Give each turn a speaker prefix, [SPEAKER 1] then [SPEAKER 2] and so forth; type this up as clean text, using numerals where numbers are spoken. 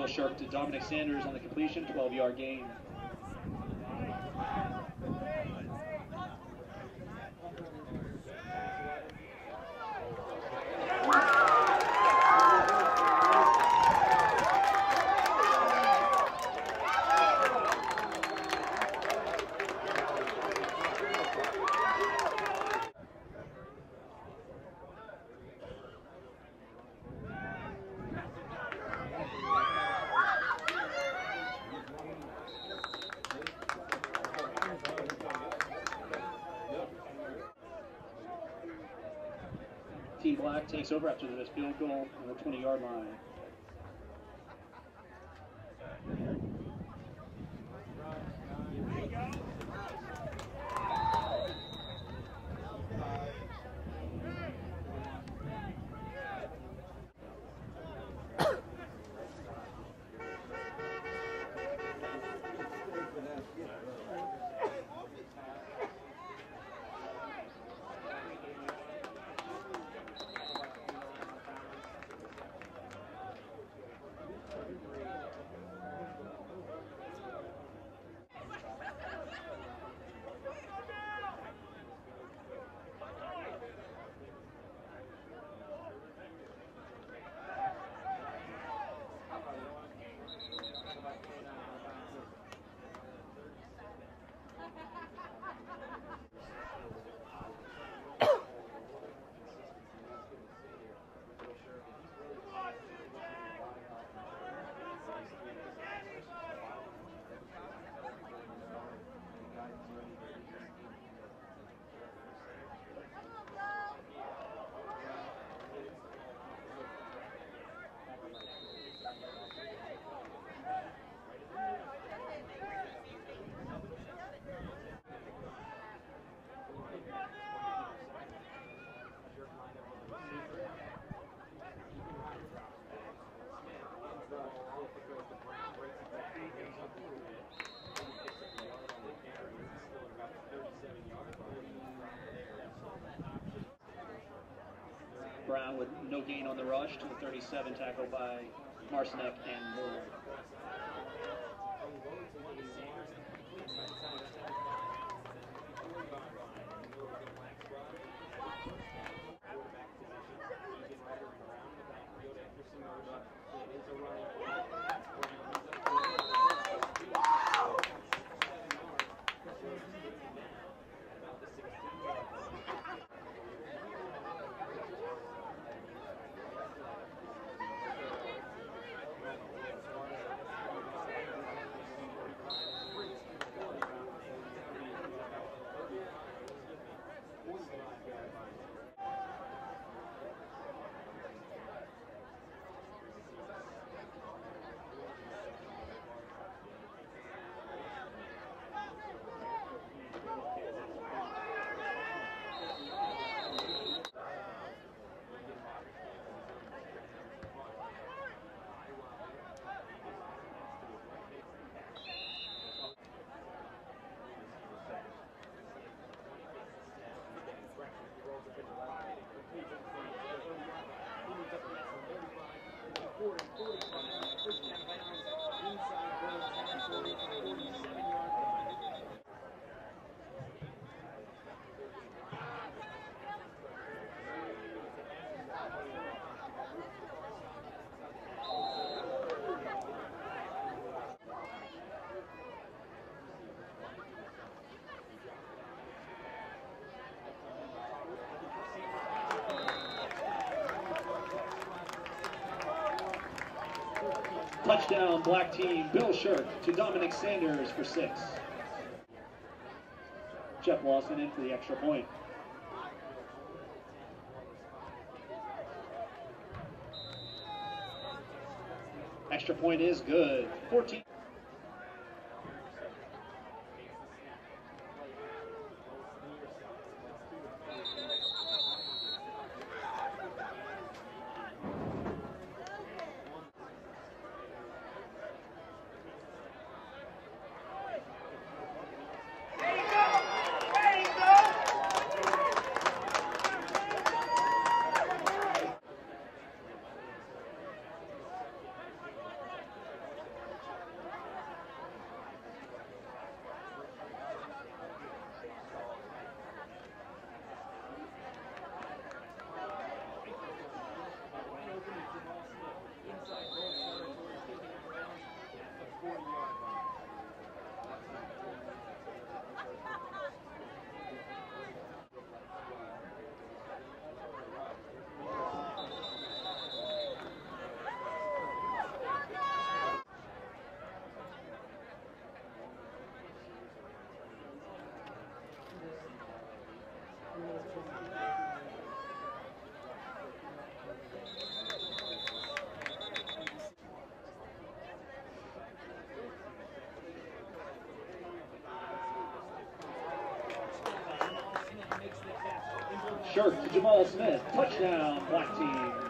[SPEAKER 1] Sharp to Dominic Sanders on the completion, 12-yard gain. Team Black takes over after the missed field goal on the 20-yard line. Brown with no gain on the rush to the 37, tackled by Marcinek and Moore. Touchdown, Black team. Bill Shirk to Dominic Sanders for 6. Jeff Lawson in for the extra point. Extra point is good. 14. Short to Jamal Smith. Touchdown, Black Team.